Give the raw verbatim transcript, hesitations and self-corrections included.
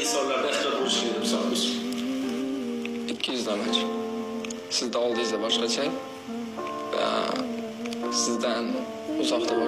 insonlarda ehtiyot bo'lish kerak deb hisoblaymiz. ikki yuz damachi. Sizda oldingizda boshqacha, sizdan uzoqda